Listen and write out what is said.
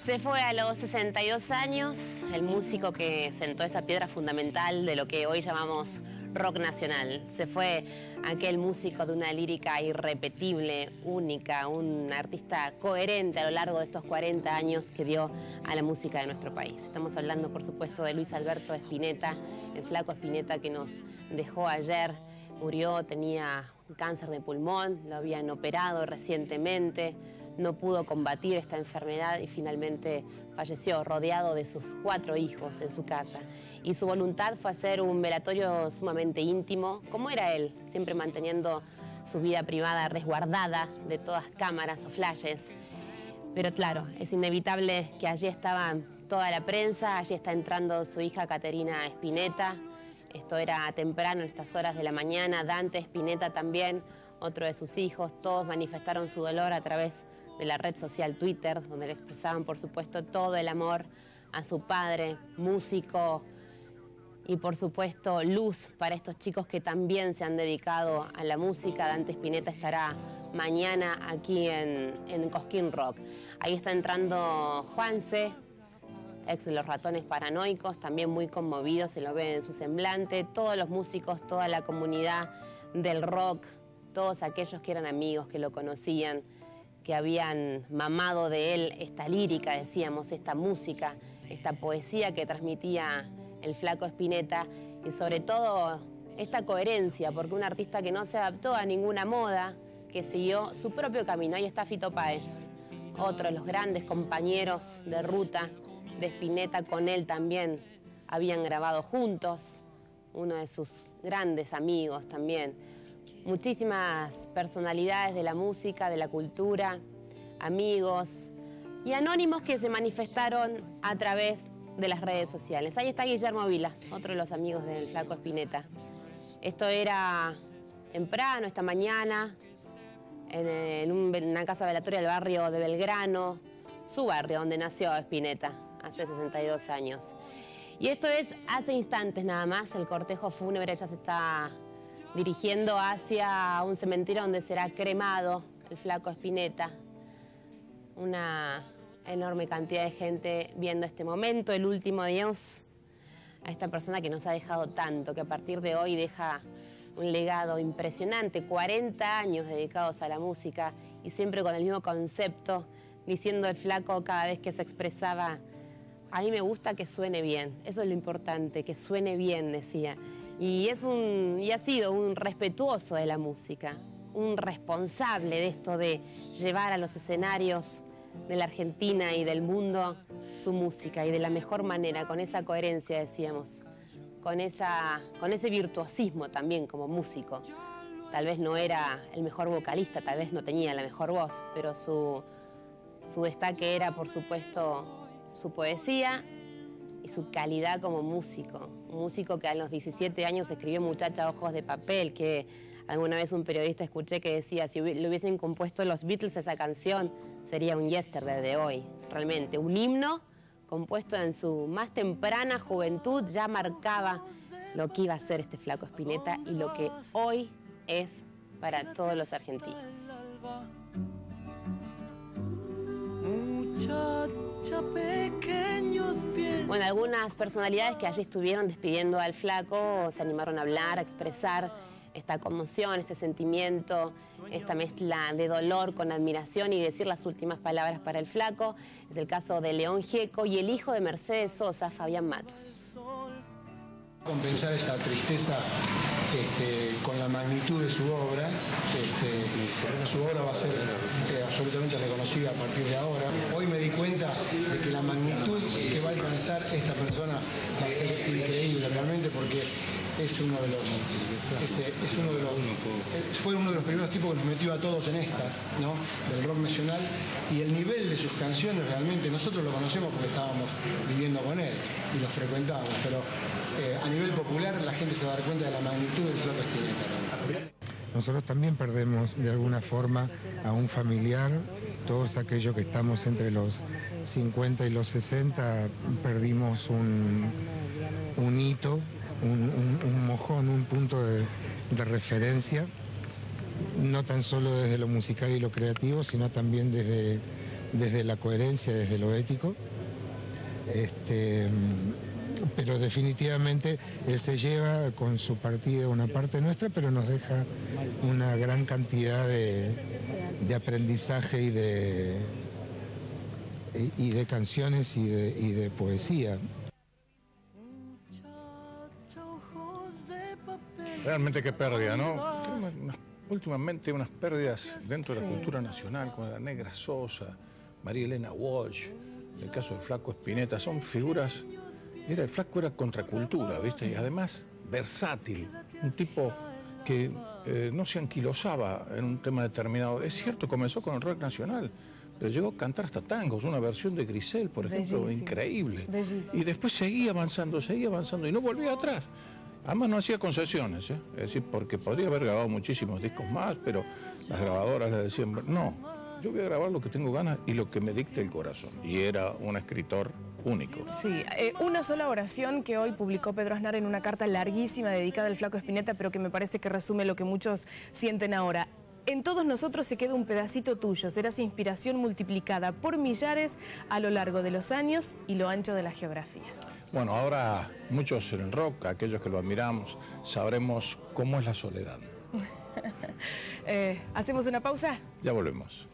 Se fue a los 62 años, el músico que sentó esa piedra fundamental de lo que hoy llamamos rock nacional. Se fue aquel músico de una lírica irrepetible, única, un artista coherente a lo largo de estos 40 años que dio a la música de nuestro país. Estamos hablando, por supuesto, de Luis Alberto Spinetta, el flaco Spinetta que nos dejó ayer. Murió, tenía un cáncer de pulmón, lo habían operado recientemente, no pudo combatir esta enfermedad y finalmente falleció rodeado de sus 4 hijos en su casa. Y su voluntad fue hacer un velatorio sumamente íntimo, como era él, siempre manteniendo su vida privada resguardada de todas cámaras o flashes. Pero claro, es inevitable que allí estaba toda la prensa, allí está entrando su hija Caterina Spinetta. Esto era temprano, en estas horas de la mañana. Dante Spinetta también, otro de sus hijos, todos manifestaron su dolor a través de la red social Twitter, donde le expresaban, por supuesto, todo el amor a su padre, músico y, por supuesto, luz para estos chicos que también se han dedicado a la música. Dante Spinetta estará mañana aquí en Cosquín Rock. Ahí está entrando Juanse, ex de los Ratones Paranoicos, también muy conmovido, se lo ve en su semblante. Todos los músicos, toda la comunidad del rock, todos aquellos que eran amigos, que lo conocían, que habían mamado de él esta lírica, decíamos, esta música, esta poesía que transmitía el flaco Spinetta y sobre todo esta coherencia, porque un artista que no se adaptó a ninguna moda, que siguió su propio camino. Ahí está Fito Páez, otro de los grandes compañeros de ruta de Spinetta, con él también habían grabado juntos, uno de sus grandes amigos también. Muchísimas personalidades de la música, de la cultura, amigos y anónimos que se manifestaron a través de las redes sociales. Ahí está Guillermo Vilas, otro de los amigos del flaco Spinetta. Esto era temprano, esta mañana, en una casa velatoria del barrio de Belgrano, su barrio donde nació Spinetta hace 62 años. Y esto es hace instantes nada más, el cortejo fúnebre ya se está dirigiendo hacia un cementerio donde será cremado el flaco Spinetta. Una enorme cantidad de gente viendo este momento, el último adiós a esta persona que nos ha dejado tanto, que a partir de hoy deja un legado impresionante, 40 años dedicados a la música y siempre con el mismo concepto, diciendo el flaco cada vez que se expresaba: a mí me gusta que suene bien, eso es lo importante, que suene bien, decía. Y ha sido un respetuoso de la música, un responsable de esto de llevar a los escenarios de la Argentina y del mundo su música, y de la mejor manera, con esa coherencia, decíamos, con ese virtuosismo también como músico. Tal vez no era el mejor vocalista, tal vez no tenía la mejor voz, pero su destaque era, por supuesto, su poesía y su calidad como músico. Un músico que a los 17 años escribió Muchacha Ojos de Papel, que alguna vez un periodista escuché que decía, si le hubiesen compuesto los Beatles esa canción, sería un Yesterday de hoy. Realmente, un himno compuesto en su más temprana juventud, ya marcaba lo que iba a ser este flaco Spinetta y lo que hoy es para todos los argentinos. Bueno, algunas personalidades que allí estuvieron despidiendo al flaco se animaron a hablar, a expresar esta conmoción, este sentimiento, esta mezcla de dolor con admiración y decir las últimas palabras para el flaco. Es el caso de León Gieco y el hijo de Mercedes Sosa, Fabián Matus. Compensar esa tristeza con la magnitud de su obra, porque su obra va a ser absolutamente reconocida a partir de ahora. Hoy me di cuenta de que la magnitud que va a alcanzar esta persona va a ser increíble realmente, porque fue uno de los primeros tipos que nos metió a todos en esta, ¿no?, del rock nacional, y el nivel de sus canciones realmente, nosotros lo conocemos porque estábamos viviendo con él y lo frecuentábamos, pero a nivel popular la gente se va a dar cuenta de la magnitud del flaco Spinetta. Nosotros también perdemos de alguna forma a un familiar. Todos aquellos que estamos entre los 50 y los 60 perdimos un hito, un mojón, un punto de referencia, no tan solo desde lo musical y lo creativo, sino también desde desde la coherencia, desde lo ético. Pero definitivamente él se lleva con su partida una parte nuestra, pero nos deja una gran cantidad de aprendizaje y de canciones y de poesía. Realmente qué pérdida, ¿no? Tenemos últimamente unas pérdidas dentro de la cultura nacional, como la Negra Sosa, María Elena Walsh, el caso del Flaco Spinetta, son figuras. El Flaco era contracultura, ¿viste? Y además versátil, un tipo que no se anquilosaba en un tema determinado. Es cierto, comenzó con el rock nacional, pero llegó a cantar hasta tangos, una versión de Grisel, por ejemplo, bellísimo, increíble. Bellísimo. Y después seguía avanzando y no volvía atrás. Además no hacía concesiones, ¿eh? Es decir, porque podría haber grabado muchísimos discos más, pero las grabadoras le decían, no, yo voy a grabar lo que tengo ganas y lo que me dicte el corazón. Y era un escritor único. Sí, una sola oración que hoy publicó Pedro Aznar en una carta larguísima dedicada al Flaco Spinetta, pero que me parece que resume lo que muchos sienten ahora. En todos nosotros se queda un pedacito tuyo, serás inspiración multiplicada por millares a lo largo de los años y lo ancho de las geografías. Bueno, ahora muchos en el rock, aquellos que lo admiramos, sabremos cómo es la soledad. ¿Hacemos una pausa? Ya volvemos.